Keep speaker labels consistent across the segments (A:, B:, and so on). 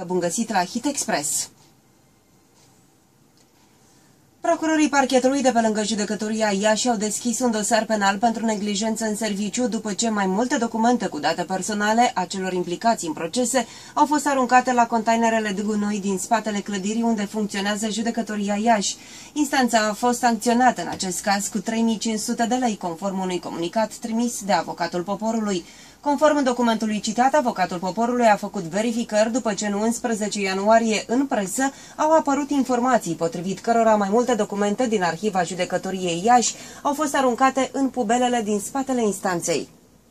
A: Bun găsit la Hit Express! Procurorii parchetului de pe lângă judecătoria Iași au deschis un dosar penal pentru neglijență în serviciu după ce mai multe documente cu date personale a celor implicați în procese au fost aruncate la containerele de gunoi din spatele clădirii unde funcționează judecătoria Iași. Instanța a fost sancționată în acest caz cu 3.500 de lei, conform unui comunicat trimis de avocatul poporului. Conform documentului citat, avocatul poporului a făcut verificări după ce în 11 ianuarie în presă au apărut informații potrivit cărora mai multe documente din arhiva judecătoriei Iași au fost aruncate în pubelele din spatele instanței.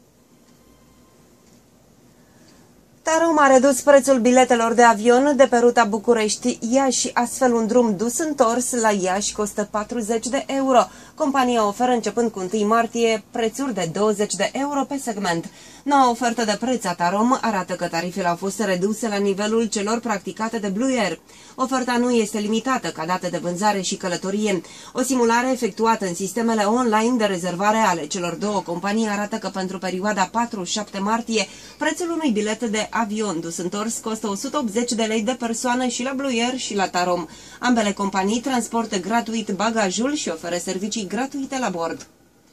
A: Tarom a redus prețul biletelor de avion de pe ruta București-Iași, astfel un drum dus-întors la Iași costă 40 de euro. Compania oferă începând cu 1 martie prețuri de 20 de euro pe segment. Noua ofertă de preț a Tarom arată că tarifele au fost reduse la nivelul celor practicate de Blue Air. Oferta nu este limitată ca date de vânzare și călătorie. O simulare efectuată în sistemele online de rezervare ale celor două companii arată că pentru perioada 4-7 martie prețul unui bilet de avion dus-întors costă 180 de lei de persoană și la Blue Air și la Tarom. Ambele companii transportă gratuit bagajul și oferă servicii gratuite la bord.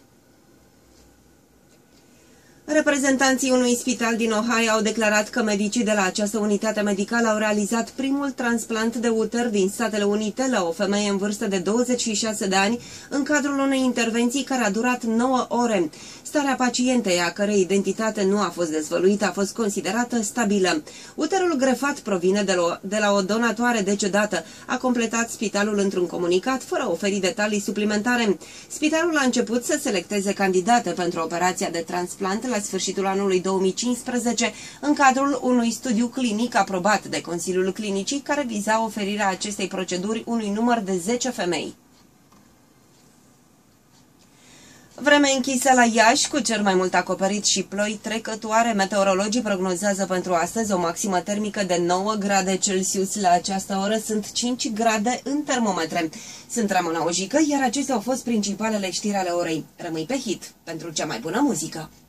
A: Reprezentanții unui spital din Ohio au declarat că medicii de la această unitate medicală au realizat primul transplant de uter din Statele Unite la o femeie în vârstă de 26 de ani, în cadrul unei intervenții care a durat 9 ore. Starea pacientei, a cărei identitate nu a fost dezvăluită, a fost considerată stabilă. Uterul grefat provine de la o donatoare decedată, a completat spitalul într-un comunicat, fără a oferi detalii suplimentare. Spitalul a început să selecteze candidate pentru operația de transplant la sfârșitul anului 2015, în cadrul unui studiu clinic aprobat de Consiliul Clinicii, care viza oferirea acestei proceduri unui număr de 10 femei. Vreme închisă la Iași, cu cer mai mult acoperit și ploi trecătoare. Meteorologii prognozează pentru astăzi o maximă termică de 9 grade Celsius. La această oră sunt 5 grade în termometre. Sunt Ramona Ojică, iar acestea au fost principalele știri ale orei. Rămâi pe Hit pentru cea mai bună muzică.